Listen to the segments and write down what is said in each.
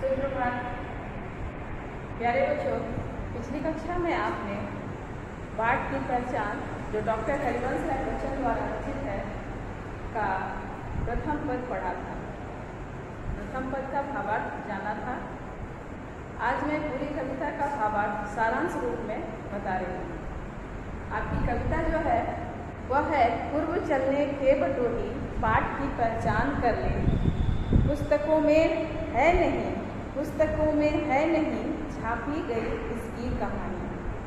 सुप्रभात प्यारे बच्चों, पिछली कक्षा में आपने बाढ़ की पहचान जो डॉक्टर हरिवंश राय बच्चन द्वारा रचित है का प्रथम पद पढ़ा था। प्रथम पद का भावार्थ जाना था। आज मैं पूरी कविता का भावार्थ सारांश रूप में बता रही हूँ। आपकी कविता जो है वह है पूर्व चलने के बटोही पाठ की पहचान कर ले, पुस्तकों में है नहीं, पुस्तकों में है नहीं छापी गई इसकी कहानी।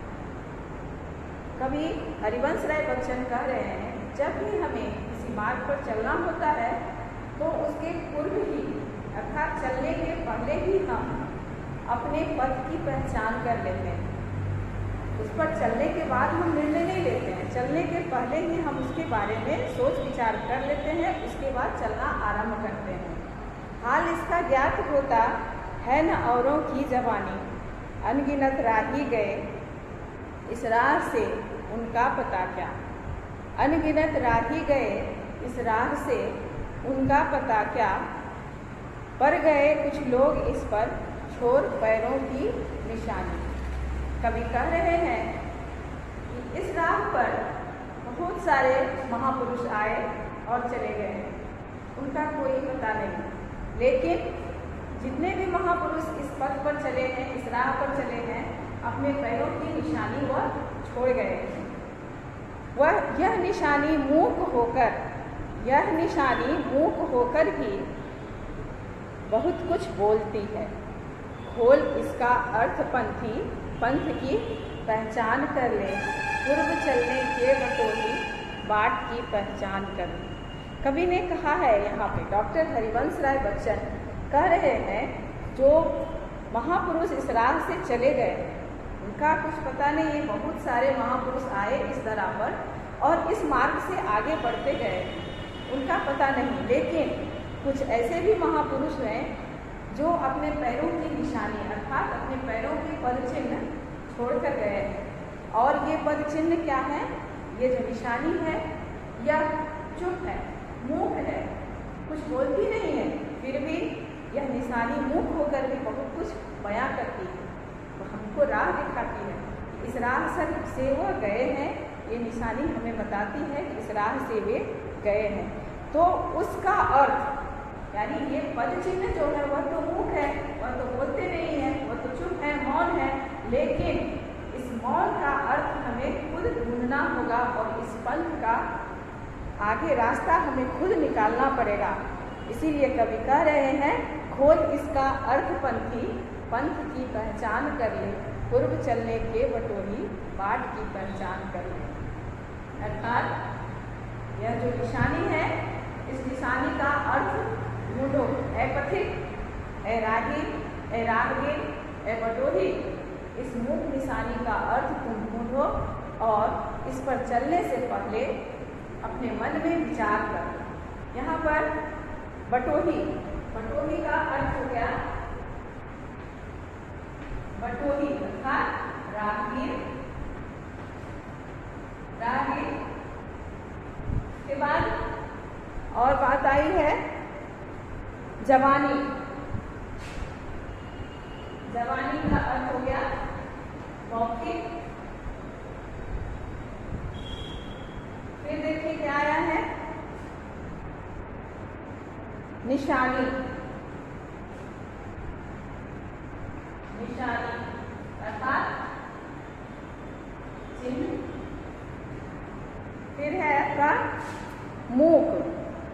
कवि हरिवंश राय बच्चन कह रहे हैं, जब भी हमें किसी मार्ग पर चलना होता है तो उसके पूर्व ही अर्थात चलने के पहले ही हम अपने पथ की पहचान कर लेते हैं। उस पर चलने के बाद हम निर्णय नहीं लेते हैं, चलने के पहले ही हम उसके बारे में सोच विचार कर लेते हैं, उसके बाद चलना आरंभ करते हैं। हाल इसका ज्ञात होता है न औरों की जवानी, अनगिनत राही गए इस राह से उनका पता क्या। अनगिनत राही गए इस राह से उनका पता क्या, पर गए कुछ लोग इस पर छोर पैरों की निशानी। कवि कह रहे हैं कि इस राह पर बहुत सारे महापुरुष आए और चले गए, उनका कोई पता नहीं, लेकिन जितने भी महापुरुष इस पथ पर चले हैं, इस राह पर चले हैं, अपने पैरों की निशानी वह छोड़ गए हैं। यह निशानी मूक होकर भी बहुत कुछ बोलती है। खोल इसका अर्थ पंथ की पहचान कर ले, पूर्व चलने के बटोही बाट की पहचान कर ले। कवि ने कहा है यहाँ पे, डॉक्टर हरिवंश राय बच्चन कह रहे हैं, जो महापुरुष इस राह से चले गए उनका कुछ पता नहीं है। बहुत सारे महापुरुष आए इस धरा पर और इस मार्ग से आगे बढ़ते गए, उनका पता नहीं, लेकिन कुछ ऐसे भी महापुरुष हैं जो अपने पैरों की निशानी अर्थात अपने पैरों के पद चिन्ह छोड़कर गए हैं। और ये पद चिन्ह क्या है? ये जो निशानी है यह चुप है, मूक है, कुछ बोलती नहीं है, फिर भी यह निशानी मूक होकर भी बहुत कुछ बयां करती है। तो हमको राह दिखाती है, इस राह से वो गए हैं। ये निशानी हमें बताती है कि इस राह से वे गए हैं। तो उसका अर्थ यानी ये पद चिन्ह जो है वह तो मूक है, वह तो बोलते नहीं है, वह तो चुप है, मौन है, लेकिन इस मौन का अर्थ हमें खुद ढूंढना होगा और इस पंथ का आगे रास्ता हमें खुद निकालना पड़ेगा। इसीलिए कवि कह रहे हैं, खोल इसका अर्थ पंथ की पहचान कर ले, पूर्व चलने के बटोही बाट की पहचान कर ले। अर्थात यह जो निशानी है, इस निशानी का अर्थ ढूंढो। ए पथिक, ए राही, ए राहगीर, ए बटोही, इस मूक निशानी का अर्थ तुम ढूंढो और इस पर चलने से पहले अपने मन में विचार कर। यहाँ पर बटोही का अर्थ हो गया बटोही अर्थात राहगीर के बाद और बात आई है जवानी का अर्थ हो गया मौखिक। फिर देखिए क्या आया है, निशानी अर्थात चिन्ह। फिर है आपका मूक,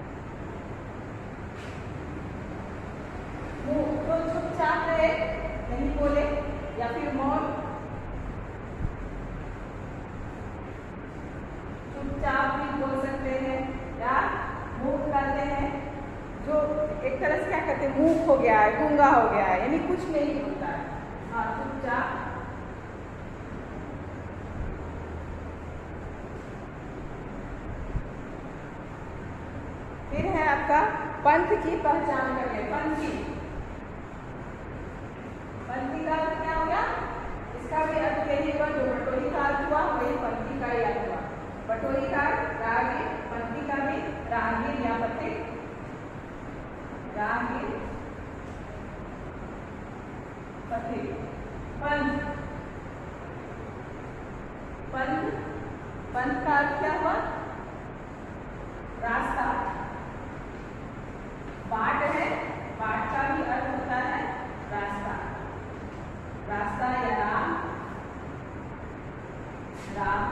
तो चुपचाप रहे, नहीं बोले या फिर मौन, चुपचाप भी बोल सकते हैं या मूक करते हैं। जो एक तरह से क्या कहते हैं, मूक हो गया है, गूंगा हो गया है, यानी कुछ नहीं बोलता है। हाँ, चुपचाप। फिर है आपका पंथ की पहचान करके। पंथी का अर्थ क्या होगा? इसका भी अर्थ यही हुआ जो बटोही का अर्थ हुआ, वही पंथी का अर्थ हुआ। बटोही का राहगीर, पंथी का भी राहगीर या पथिक, राहगीर पथिक, पंथ, पंथ, पंथ का अर्थ क्या हुआ? रास्ता। बाट है, बाट का भी अर्थ होता है रास्ता, रास्ता या राम, राम।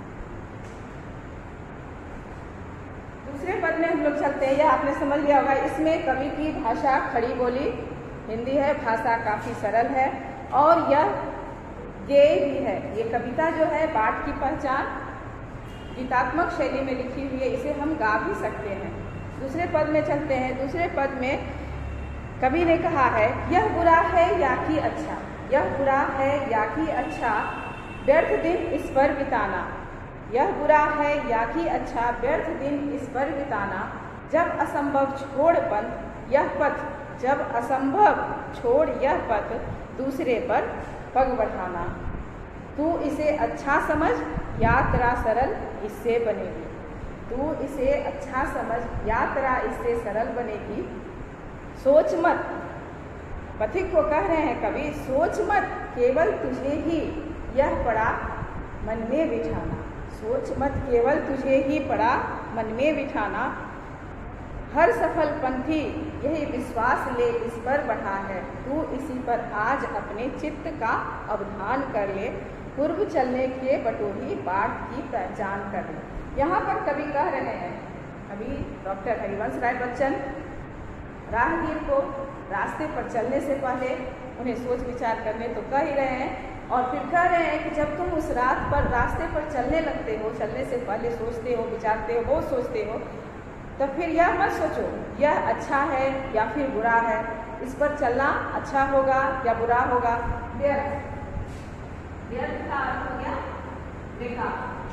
दूसरे पद में हम लोग चलते हैं, यह आपने समझ लिया होगा। इसमें कवि की भाषा खड़ी बोली हिंदी है, भाषा काफी सरल है और यह गेय भी है। ये कविता जो है बाट की पहचान गीतात्मक शैली में लिखी हुई है, इसे हम गा भी सकते हैं। दूसरे पद में चलते हैं। दूसरे पद में कवि ने कहा है, यह बुरा है या कि अच्छा, यह बुरा है या कि अच्छा, व्यर्थ दिन इस पर बिताना। यह बुरा है या कि अच्छा, व्यर्थ दिन इस पर बिताना। जब असंभव छोड़ पंथ यह पथ, जब असंभव छोड़ यह पथ, दूसरे पर पग बढ़ाना। तू इसे अच्छा समझ, यात्रा सरल इससे बनेगी। तू इसे अच्छा समझ, यात्रा इससे सरल बनेगी। सोच मत, पथिक को कह रहे हैं कवि, सोच मत केवल तुझे ही यह पड़ा मन में बिठाना। सोच मत केवल तुझे ही पड़ा मन में बिठाना। हर सफल पंथी यही विश्वास ले इस पर बढ़ा है। तू इसी पर आज अपने चित्त का अवधान कर ले। पूर्व चलने के बटोही बाट की पहचान कर ले। यहाँ पर कवि कह रहे हैं, अभी डॉक्टर हरिवंश राय बच्चन राहगीर को रास्ते पर चलने से पहले उन्हें सोच विचार करने तो कह ही रहे हैं, और फिर कह रहे हैं कि जब तुम उस रात पर रास्ते पर चलने लगते हो, चलने से पहले सोचते हो, विचारते हो, बहुत सोचते हो, तो फिर यह मत सोचो यह अच्छा है या फिर बुरा है, इस पर चलना अच्छा होगा या बुरा होगा। व्यर्थ, व्यर्थ का अर्थ हो गया बेकार,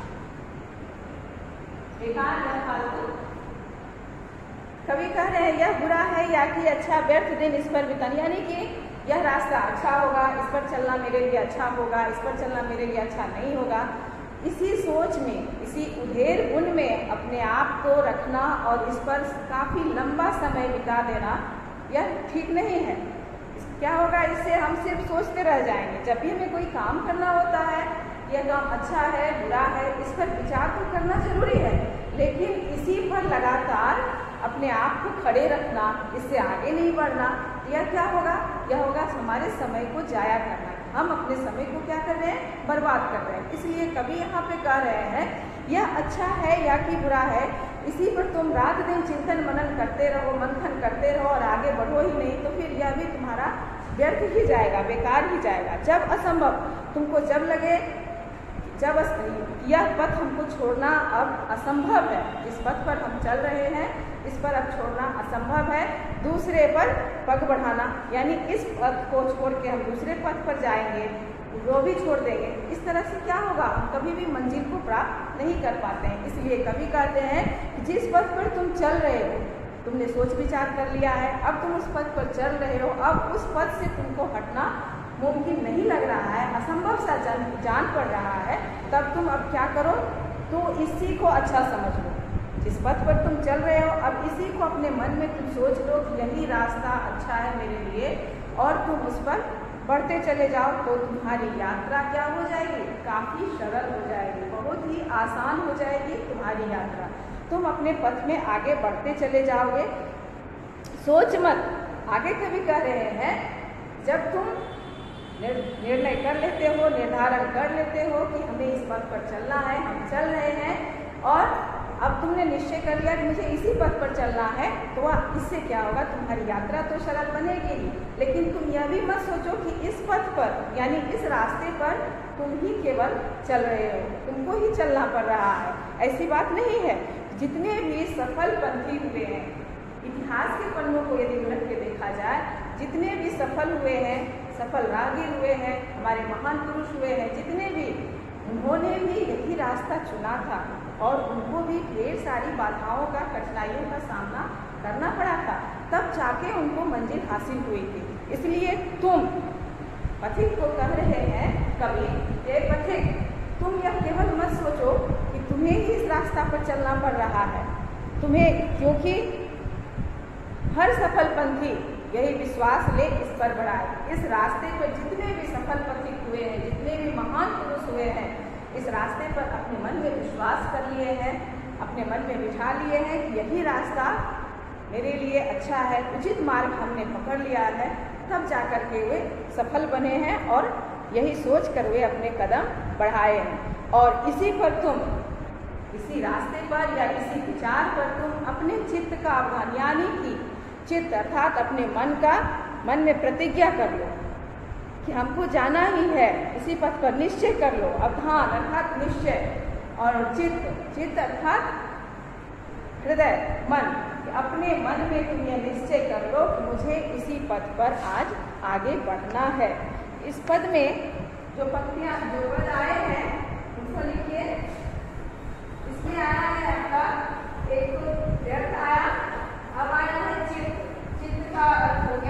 बेकार या फालतू। कवि कह रहे हैं यह बुरा है या कि अच्छा, व्यर्थ दिन इस पर बिताना, यानी कि यह रास्ता अच्छा होगा, इस पर चलना मेरे लिए अच्छा होगा, इस पर चलना मेरे लिए अच्छा नहीं होगा। इसी सोच में, इसी उधेड़ बुन में अपने आप को रखना और इस पर काफ़ी लंबा समय बिता देना यह ठीक नहीं है। क्या होगा, इससे हम सिर्फ सोचते रह जाएंगे। जब भी हमें कोई काम करना होता है, यह काम अच्छा है बुरा है, इस पर विचार तो करना जरूरी है, लेकिन इसी पर लगातार अपने आप को खड़े रखना, इससे आगे नहीं बढ़ना, यह क्या होगा, यह होगा हमारे समय को जाया करना। हम अपने समय को क्या कर रहे हैं, बर्बाद कर रहे हैं। इसलिए कवि यहाँ पे कह रहे हैं यह अच्छा है या कि बुरा है, इसी पर तुम रात दिन चिंतन मनन करते रहो, मंथन करते रहो और आगे बढ़ो ही नहीं, तो फिर यह भी तुम्हारा व्यर्थ ही जाएगा, बेकार ही जाएगा। जब असंभव, तुमको जब लगे जब यह पथ हमको छोड़ना अब असंभव है, इस पथ पर हम चल रहे हैं, इस पर अब छोड़ना असंभव है, दूसरे पर पग बढ़ाना, यानी इस पथ को छोड़ के हम दूसरे पथ पर जाएंगे, वो भी छोड़ देंगे। इस तरह से क्या होगा, हम कभी भी मंजिल को प्राप्त नहीं कर पाते हैं। इसलिए कवि कहते हैं कि जिस पथ पर तुम चल रहे हो, तुमने सोच विचार कर लिया है, अब तुम उस पथ पर चल रहे हो, अब उस पथ से तुमको हटना मुमकिन नहीं लग रहा है, असंभव सा जान पड़ रहा है, तब तुम अब क्या करो, तो इसी को अच्छा समझ लो। जिस पथ पर तुम चल रहे हो, अब इसी को अपने मन में तुम सोच लो कि यही रास्ता अच्छा है मेरे लिए, और तुम उस पर बढ़ते चले जाओ, तो तुम्हारी यात्रा क्या हो जाएगी, काफ़ी सरल हो जाएगी, बहुत ही आसान हो जाएगी तुम्हारी यात्रा। तुम अपने पथ में आगे बढ़ते चले जाओगे। सोच मत, आगे कभी कह रहे हैं, जब तुम निर्णय कर लेते हो, निर्धारण कर लेते हो कि हमें इस पथ पर चलना है, हम चल रहे हैं, और अब तुमने निश्चय कर लिया कि मुझे इसी पथ पर चलना है, तो इससे क्या होगा, तुम्हारी यात्रा तो सरल बनेगी, लेकिन तुम यह भी मत सोचो कि इस पथ पर, यानी इस रास्ते पर तुम ही केवल चल रहे हो, तुमको ही चलना पड़ रहा है। ऐसी बात नहीं है। जितने भी सफल पंथी हुए हैं, इतिहास के पन्नों को यदि उलट के देखा जाए, जितने भी सफल हुए हैं, सफल राहगीर हुए हैं, हमारे महान पुरुष हुए हैं, जितने भी, उन्होंने भी यही रास्ता चुना था और उनको भी ढेर सारी बाधाओं का, कठिनाइयों का सामना करना पड़ा था, तब जाके उनको मंजिल हासिल हुई थी। इसलिए तुम पथिक को कह रहे हैं कवि, ये पथिक, तुम यह केवल मत सोचो कि तुम्हें ही इस रास्ता पर चलना पड़ रहा है, तुम्हें, क्योंकि हर सफल पंथी यही विश्वास ले इस पर बढ़ाए। इस रास्ते पर जितने भी सफल पथिक हुए हैं, जितने भी महान पुरुष हुए हैं, इस रास्ते पर अपने मन में विश्वास कर लिए हैं, अपने मन में बिठा लिए हैं कि यही रास्ता मेरे लिए अच्छा है, उचित मार्ग हमने पकड़ लिया है, तब जाकर के वे सफल बने हैं और यही सोच कर वे अपने कदम बढ़ाए हैं। और इसी पर तुम, इसी रास्ते पर या इसी विचार पर तुम अपने चित्त का अवधान, यानी कि चित्त अर्थात अपने मन में प्रतिज्ञा कर लो कि हमको जाना ही है, इसी पथ पर निश्चय कर लो। अवधान अर्थात निश्चय, और चित्त अर्थात हृदय, मन, अपने मन में तुम यह निश्चय कर लो कि मुझे इसी पथ पर आज आगे बढ़ना है। इस पद में जो पंक्तियां, जो पद आए हैं उनको लिखिए। इसमें आया है आपका एक तो व्यर्थ आया, अब आया है चित्त। चित्त का अर्थ हो